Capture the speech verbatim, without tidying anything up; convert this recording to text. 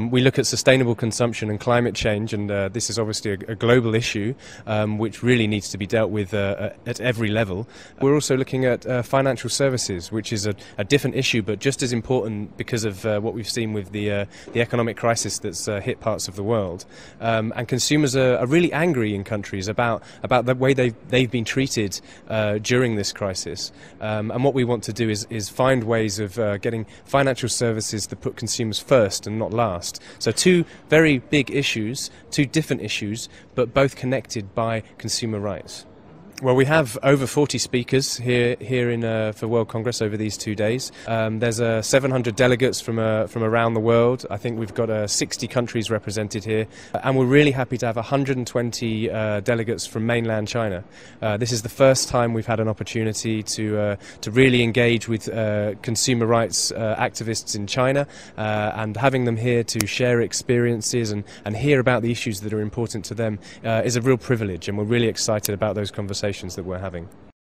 Um, we look at sustainable consumption and climate change, and uh, this is obviously a, a global issue um, which really needs to be dealt with uh, at every level. We're also looking at uh, financial services, which is a, a different issue but just as important because of uh, what we've seen with the, uh, the economic crisis that's uh, hit parts of the world. Um, and consumers are, are really angry in countries about, about the way they've, they've been treated uh, during this crisis. Um, and what we want to do is, is find ways of uh, getting financial services that put consumers first and not last. So two very big issues, two different issues, but both connected by consumer rights. Well, we have over forty speakers here here in uh, for World Congress over these two days. Um, there's uh, seven hundred delegates from uh, from around the world. I think we've got uh, sixty countries represented here, and we're really happy to have one hundred twenty uh, delegates from mainland China. Uh, this is the first time we've had an opportunity to uh, to really engage with uh, consumer rights uh, activists in China, uh, and having them here to share experiences and, and hear about the issues that are important to them uh, is a real privilege, and we're really excited about those conversations that we're having.